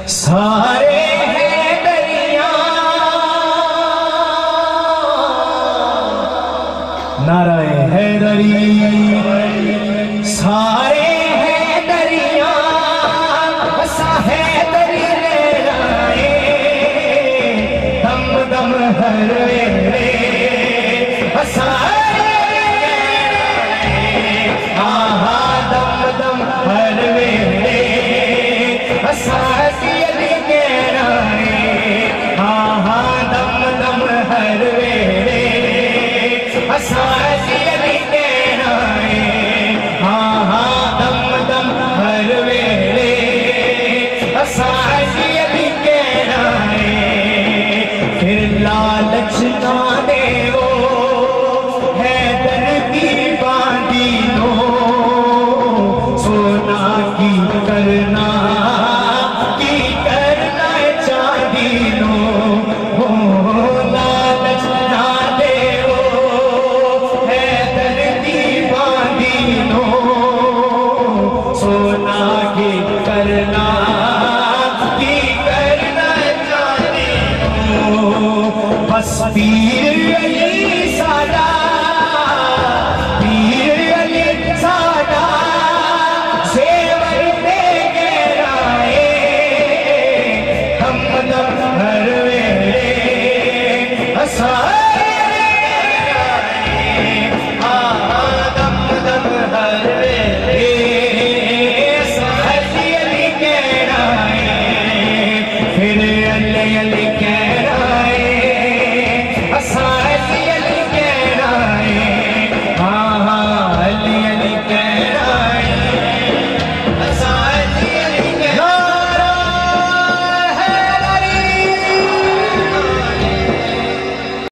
सारे हैं दरिया, नाराए हैदरी। सारे हैं दरिया, सा हैदरी लहराए, दम दम हर वेले सारे लहराए। आहा दम दम हर वेले सासी अली कहराए। आहा दम दम हर वेले सासी अली कहराए। आहा दम दम हर वेले सासी अली कहराए। फिर लालच ना देवो हैदर की बांधी लो, सोना की करना बस पीर